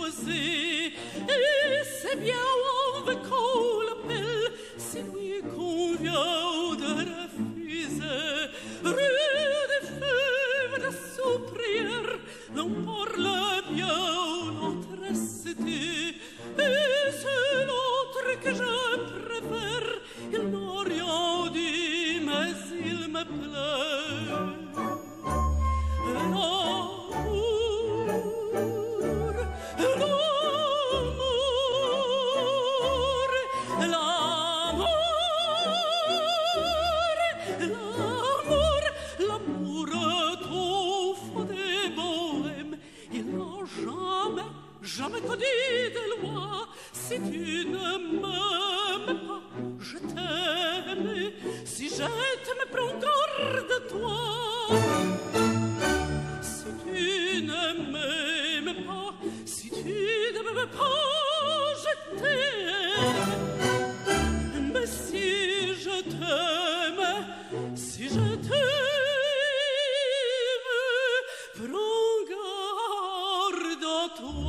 choisit, et c'est bien on veut qu'on l'appelle, c'est lui qu'on vient de refuser. Rue des Fèves, de Souprière, l'on parle bien, l'autre c'était, et c'est l'autre que je préfère. Il n'a rien dit, mais il me plaît. Jamais qu'au dit de loi, si tu ne m'aimes pas, je t'aime. Si je t'aime, prends garde de toi. Si tu ne m'aimes pas, si tu ne m'aimes pas, je t'aime. Mais si je t'aime, si je t'aime, prends garde à toi.